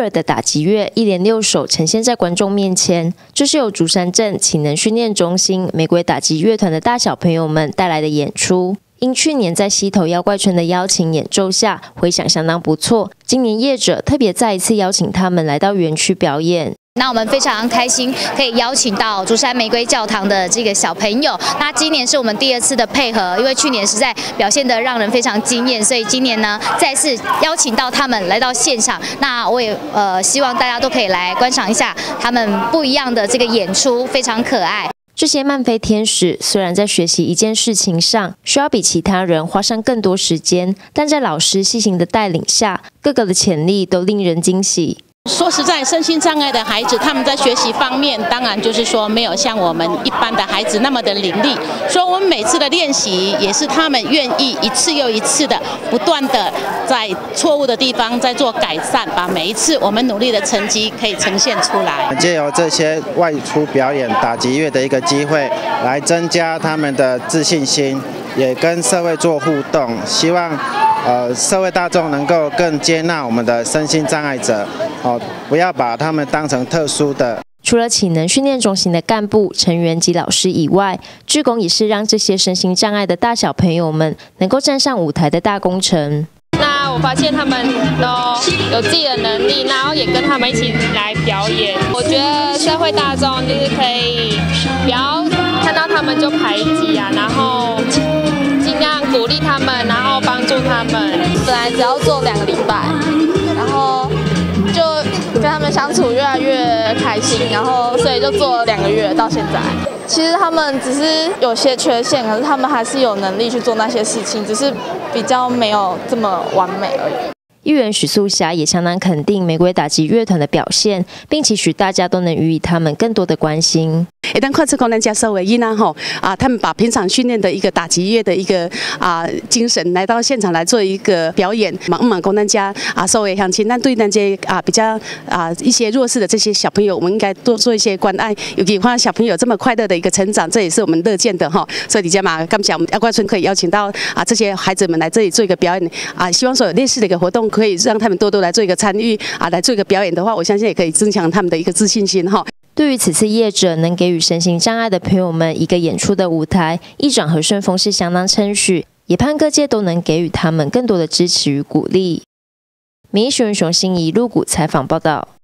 尔的打击乐一连6首呈现在观众面前，这是由竹山镇启能训练中心玫瑰打击乐团的大小朋友们带来的演出。因去年在溪头妖怪村的邀请演奏下，回响相当不错。今年业者特别再一次邀请他们来到园区表演。 那我们非常开心，可以邀请到竹山玫瑰教堂的这个小朋友。那今年是我们第2次的配合，因为去年实在表现得让人非常惊艳，所以今年呢再次邀请到他们来到现场。那我也希望大家都可以来观赏一下他们不一样的这个演出，非常可爱。 这些慢飞天使虽然在学习一件事情上需要比其他人花上更多时间，但在老师细心的带领下，个个的潜力都令人惊喜。 说实在，身心障碍的孩子，他们在学习方面，当然就是说没有像我们一般的孩子那么的伶俐，所以我们每次的练习也是他们愿意一次又一次的不断的在错误的地方在做改善，把每一次我们努力的成绩可以呈现出来。 借由这些外出表演打击乐的一个机会，来增加他们的自信心，也跟社会做互动，希望社会大众能够更接纳我们的身心障碍者，不要把他们当成特殊的。 除了启能训练中心的干部、成员及老师以外，志工也是让这些身心障碍的大小朋友们能够站上舞台的大功臣。 那我发现他们都有自己的能力，然后也跟他们一起来表演。我觉得社会大众就是可以不要看到他们就排挤啊，然后尽量鼓励他们，然后帮助他们。 本来只要做2个礼拜，然后就跟他们相处越来越开心，然后所以就做了2个月到现在。其实他们只是有些缺陷，可是他们还是有能力去做那些事情，只是比较没有这么完美而已。 议员许素霞也相当肯定玫瑰打击乐团的表现，并期许大家都能予以他们更多的关心。 当看这个人家社会囡仔他们把平常训练的一个打击乐的一个精神来到现场来做一个表演，忙讲咱家社会乡亲，咱对咱这比较一些弱势的这些小朋友，我们应该多做一些关爱，尤其看小朋友这么快乐的一个成长，这也是我们乐见的所以底下嘛，感谢我们妖怪村可以邀请到这些孩子们来这里做一个表演希望说有类似的一个活动，可以让他们多多来做一个参与来做一个表演的话，我相信也可以增强他们的一个自信心对于此次业者能给予身心障碍的朋友们一个演出的舞台，议长何顺峰是相当称许，也盼各界都能给予他们更多的支持与鼓励。民意新闻熊心怡鹿谷采访报道。